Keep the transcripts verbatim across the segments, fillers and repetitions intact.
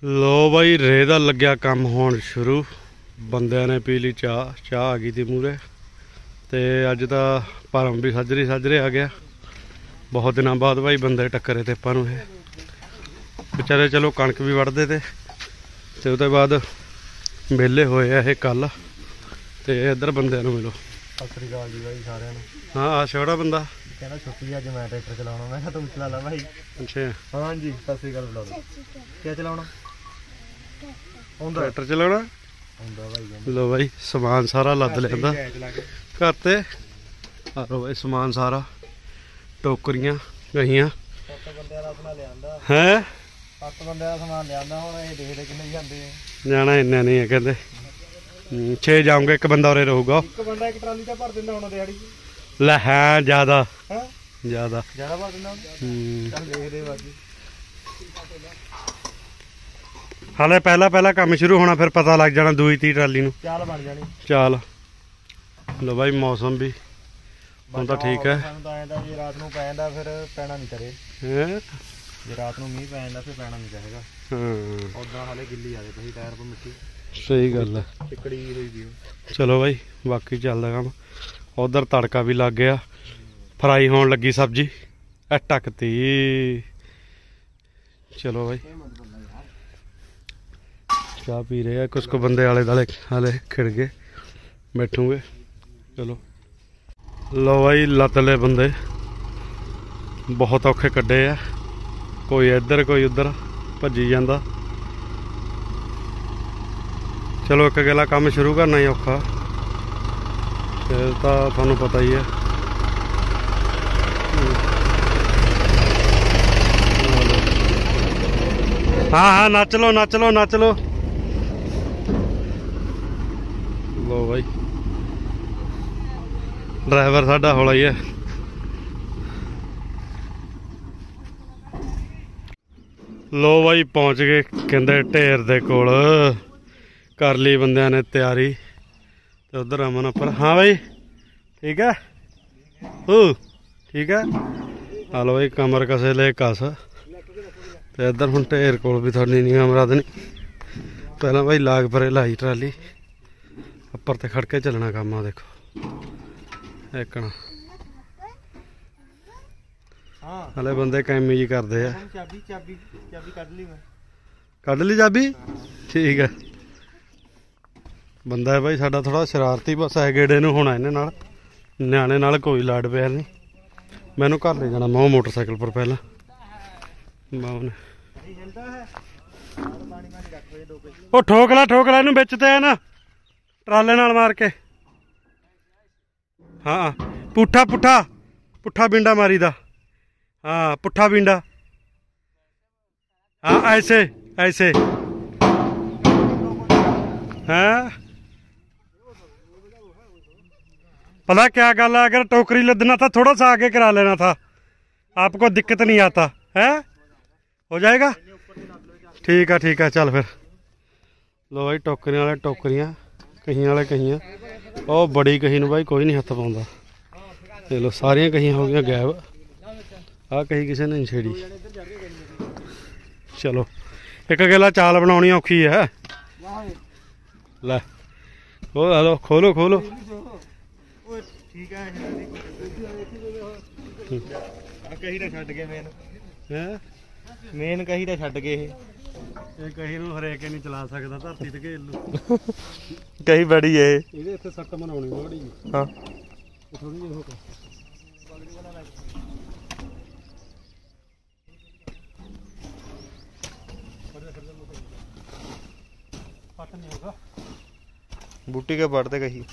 लो बई रेह दा लग्या काम होण शुरू। बंदियां ने पी ली चाह, चाह आ गई थी मूहरे। तो अज तो भरम भी सजरे सजरे आ गया। बहुत दिनों बाद भाई बंदे टक्करे थे आपां नूं। बेचारे चलो कणक भी वढ़दे थे ते उसदे बाद वेले होए ये कल। तो इधर बंदियां नूं मिलो। सत श्री अकाल जी भाई सारिआं नूं। हाँ आ छोड़ा बंदा कहना छुट्टी अज मैं ट्रैक्टर चलाउणा। मैं तुम चला ला भाई। अच्छा हाँ जी सत श्री अकाल बुला दो। क्या चलाउणा? ट्रैक्टर चलाउणा भाई। लो भाई समान सारा लद लिआंदा घर ते। आ लो भाई समान सारा टोकरियां गहियां हैं। सत्त बंदे दा समान लिआंदा। हुण ये देखदे किन्ने जांदे आ। जाना इन्ना नहीं है कहते। छे जाऊंगे एक बंदा उरे रहूगा। एक बंदा एक ट्राली ते भर दिंदा हुण दिहाड़ी। लै है ज्यादा हैं ज्यादा ज्यादा भर दिंदा। चल देखदे बाकी। हाले पहला पहला काम शुरू होना फिर पता लग जाना दूई ती ट्राली नूं चाल बन जानी। चाल लो भाई मौसम भी ਹੁਣ ਤਾਂ ਠੀਕ ਹੈ। ਸਾਨੂੰ ਤਾਂ ਐਂ ਤਾਂ ਜੇ ਰਾਤ ਨੂੰ ਪੈ ਜਾਂਦਾ ਫਿਰ ਪੈਣਾ ਨਹੀਂ ਕਰੇ। ਹੈ ਜੇ ਰਾਤ ਨੂੰ ਮੀਂਹ ਪੈ ਜਾਂਦਾ ਫਿਰ ਪੈਣਾ ਨਹੀਂ ਚਾਹੇਗਾ। ਹਾਂ ਉਦਾਂ ਹਾਲੇ ਗਿੱਲੀ ਆਵੇ ਪਈ ਟਾਇਰ ਪਾ ਮਿੱਟੀ। ਸਹੀ ਗੱਲ ਹੈ। ਚਿੱਕੜੀ ਹੋਈ ਵੀ। ਚਲੋ ਬਾਈ ਬਾਕੀ ਚੱਲਦਾ ਕੰਮ। ਉਧਰ ਤੜਕਾ ਵੀ ਲੱਗ ਗਿਆ। ਫਰਾਈ ਹੋਣ ਲੱਗੀ ਸਬਜ਼ੀ ਐ ਟੱਕਤੀ। ਚਲੋ ਬਾਈ ਚਾਹ ਪੀ ਰਹੇ ਆ ਕੁਛ ਕੁ ਬੰਦੇ ਆਲੇ ਦੁਆਲੇ ਹਾਲੇ ਖਿੜ ਗਏ ਬੈਠੂਗੇ। ਚਲੋ लो भाई लतले बंदे बहुत औखे कड्डे आ। कोई इधर कोई उधर भजी जांदा। चलो एक अकेला काम शुरू करना ही औखा फिर तो थानू पता ही है। हाँ हाँ नच लो नच लो नच लो। लो भाई ड्राइवर साडा हौला ही है। लो भाई पहुंच गए कहते ढेर दे कोल। कर ली बंदियां ने तैयारी। तो उधर अमन उपर। हाँ भाई ठीक है ओ ठीक है। हालो भाई कमर कसे ले कस। तो इधर हूँ ढेर कोल भी थोड़ी नहीं अमराद नहीं। पहला भाई लाग परे लाई ट्राली उपर ते खड़ के चलना काम। आ देखो एक हले बंदे कैमी जी करते हैं। चाबी चाबी चाबी कढ ली मैं। कढ ली चाबी ठीक है। बंदा है भाई साडा थोड़ा शरारती। बस है गेड़े नूं होना इन्हां नाल न्याणे नाल कोई लाड प्यार नहीं। मैनू घर ले जाना मैं मोटरसाइकिल पर पहला मां ने। ओ ठोकला ठोकला इनू बिच ते है ना ट्राले नाल मार के। हाँ पुट्ठा पुट्ठा पुट्ठा बिंडा मारी दा। हाँ पुट्ठा बिंडा। हाँ ऐसे ऐसे हैं। पता क्या गल है अगर टोकरी लदना था थोड़ा सा आगे करा लेना था। आपको दिक्कत नहीं आता है। हो जाएगा ठीक है ठीक है। चल फिर लो भाई टोकरियां वाले टोकरियां कहीं वाले कहीं। ओ बड़ी कहीं नूं भाई कोई नहीं हथ पाउंदा। चलो सारियां कहीं हो गया गैब। आ कहीं किसी ने नहीं छेड़ी। चलो एक अकेला चाल बनानी औखी है। लै ओ हेलो खोलो खोलो। ठीक है कहीं ना छड्ड गए मेन हैं मेन कहीं ना छड्ड गए। ਇਹ ਕਹੀ ਨੂੰ ਹਰੇਕ ਨਹੀਂ ਚਲਾ ਸਕਦਾ ਧਰਤੀ ਤੇ ਘੇਲ ਲੂ। ਕਹੀ ਬੜੀ ਏ ਇਹਦੇ ਇੱਥੇ ਸੱਟ ਬਣਾਉਣੀ ਥੋੜੀ ਜੀ। ਹਾਂ ਥੋੜੀ ਜਿਹੀ ਉਹ ਪੱਟ ਨਹੀਂ ਹੋਗਾ। बूटी के बढ़ते कही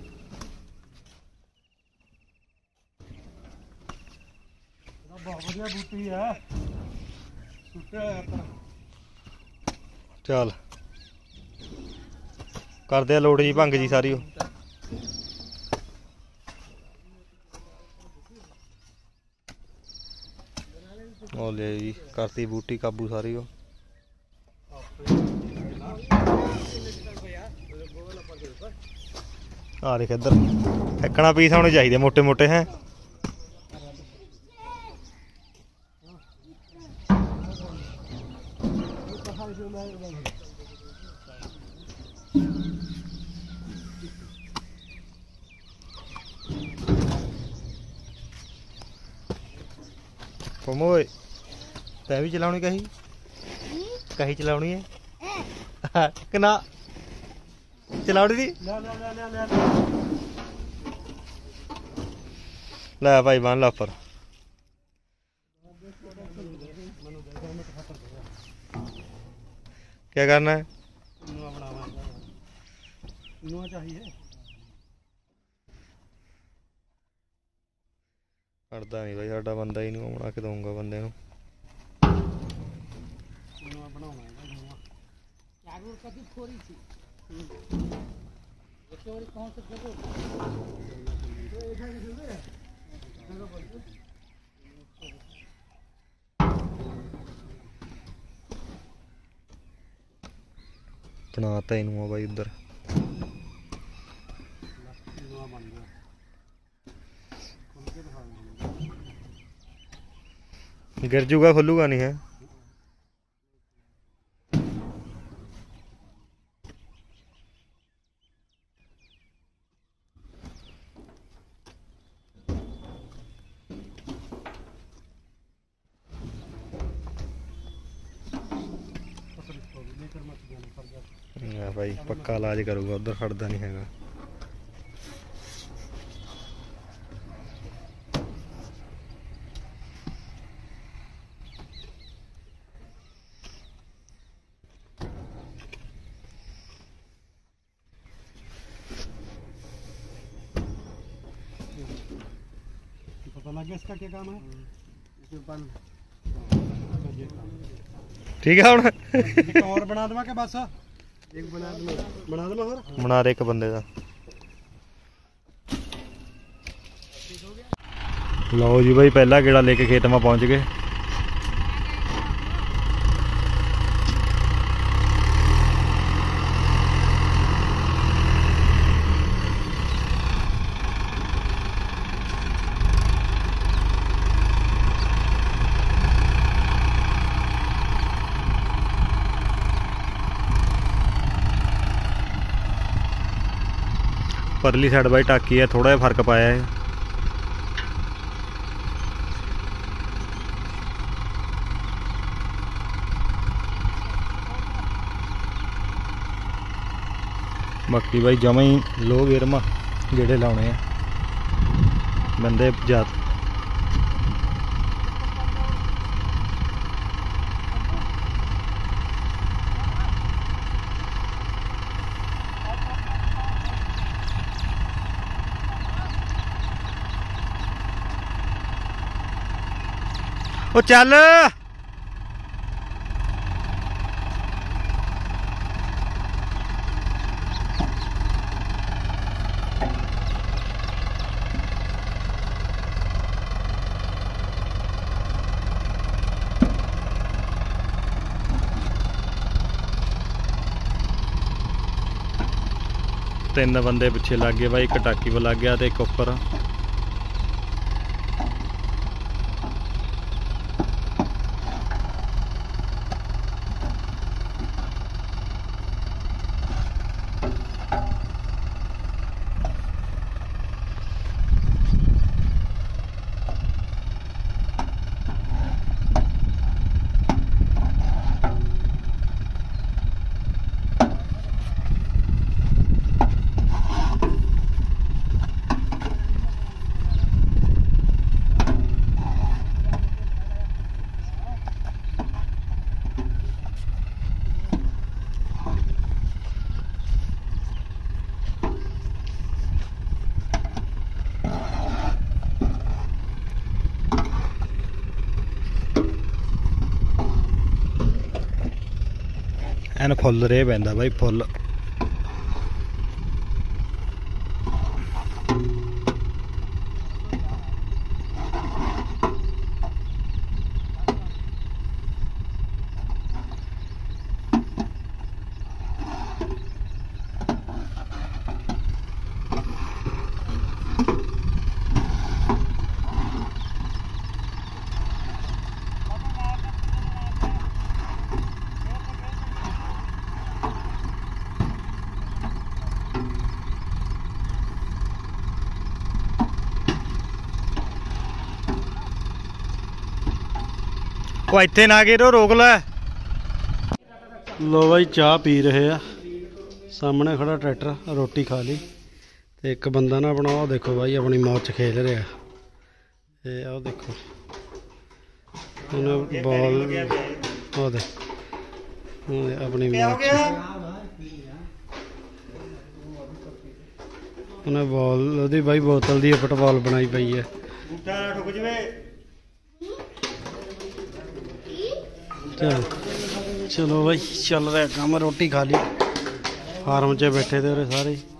बहुत बढ़िया बूटी है। चल करदे लोड़ जी भंग जी सारी। ओ ले जी करती बूटी काबू सारी। आ देख इधर फैकना पीस होने चाहिए मोटे मोटे हैं। ਓਏ ਤੈ ਵੀ ਚਲਾਉਣੀ ਕਹੀ ਕਹੀ ਚਲਾਉਣੀ ਹੈ ਕਿ ਨਾ ਚਲਾਉਣੀ ਦੀ ਲੈ ਭਾਈ ਬੰਨ ਲਾ ਉੱਪਰ क्या करना है हटता नहीं भाई साडा बंदा ही नहीं बना के दूंगा बंदे नूं बनाता इनू भाई उधर गिर जूगा खुलूगा नहीं है भाई पक्का इलाज करूँगा उधर खड़ता नहीं हैगा पता लग गया इसका क्या काम है ठीक है हम और बना दूंगा क्या बस एक बना दूंगा बना दूंगा और बना दे एक बंदे का लो जी भाई पहला गेड़ा लेके खेत में पहुंच गए परली साइड भाई टाकी है थोड़ा फर्क पाया है बाकी भाई जमा ही लो गिरमा गेड़े लाने हैं बंदे जात ओ चल तीन बंदे पिछे लग गए भाई एक टाकी पर लग गया तो एक उपर एन फुल रे पैंदा भाई फुल ਉਹ ਇੱਥੇ ਨਾ ਗਿਰੋ, ਰੋਕ ਲੈ। ਲੋ ਬਾਈ ਚਾਹ ਪੀ ਰਹੇ ਆ, ਸਾਹਮਣੇ ਖੜਾ ਟਰੈਕਟਰ, ਰੋਟੀ ਖਾ ਲਈ ਤੇ ਇੱਕ ਬੰਦਾ ਨਾ ਆਪਣਾ ਉਹ ਦੇਖੋ ਬਾਈ ਆਪਣੀ ਮੌਜ 'ਚ ਖੇਲ ਰਿਹਾ। ਤੇ ਆਹ ਦੇਖੋ ਉਹਨੇ ਬਾਲ ਉਹ ਦੇ ਉਹਨੇ ਆਪਣੀ ਮੌਜ 'ਚ ਉਹਨੇ ਬਾਲ ਉਹਦੀ ਬਾਈ ਬੋਤਲ ਦੀ ਫੁੱਟਬਾਲ ਬਣਾਈ ਪਈ ਹੈ। ਚਲ ਚਲੋ ਬਾਈ ਚੱਲ ਰਿਹਾ ਕੰਮ, ਰੋਟੀ ਖਾ ਲਈ, ਫਾਰਮ 'ਚ ਬੈਠੇ ਤੇ ਉਰੇ ਸਾਰੇ।